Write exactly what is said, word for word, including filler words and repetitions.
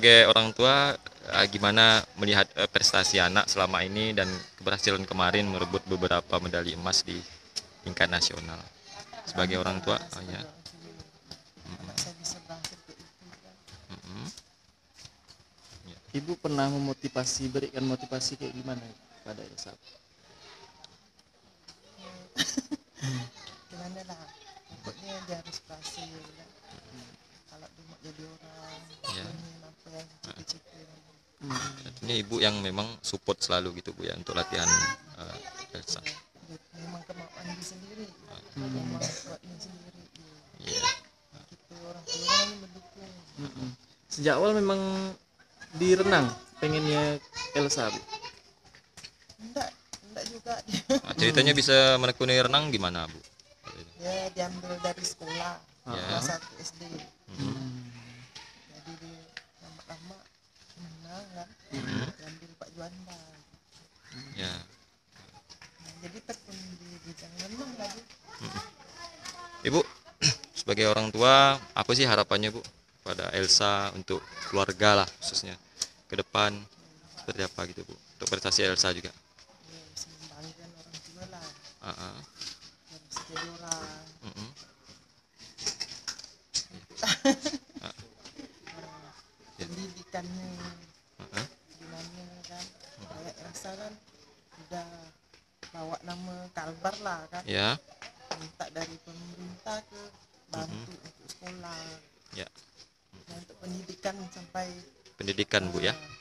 sebagai orang tua eh, gimana melihat eh, prestasi anak selama ini dan keberhasilan kemarin merebut beberapa medali emas di tingkat nasional. Sebagai orang tua, oh ya. Anak saya bisa berhasil ke itu kan. Mm-mm. Ibu pernah memotivasi, berikan motivasi kayak gimana pada Elsa? Gimana lah, pokoknya dia harus berhasil kan. Kalau dia mau jadi orang, Ya. ini apa yang cita-cita. Artinya ibu yang memang support selalu gitu Bu ya untuk latihan eh, Elsa. Dia memang kemauan dia sendiri, memang kuatnya sendiri. Iya. Kita orang tua kan mendukung. Mm-mm. Sejak awal memang di renang pengennya Elsa, Bu? Enggak, enggak juga dia. Nah, ceritanya bisa menekuni renang gimana Bu? Dia diambil dari sekolah, Ya. kelas satu S D. Hmm. Jadi dia lama-lama menang kan, Mhm. diambil Pak Juanda. Ya. Nah, jadi tekun di bidang renang lagi. Ibu sebagai orang tua apa sih harapannya Bu pada Elsa untuk keluarga lah khususnya ke depan seperti apa gitu Bu untuk prestasi Elsa juga. Ya, bisa membanggakan orang tua lah, Uh-uh. biar bisa jadi orang. Mm-mm. Pendidikannya Uh-uh. gimana kan, kayak Elsa kan udah bawa nama Kalbar lah kan, Ya. minta dari pemerintah ke bantu untuk sekolah. Ya. Nah, untuk pendidikan sampai Pendidikan Bu ya. eh,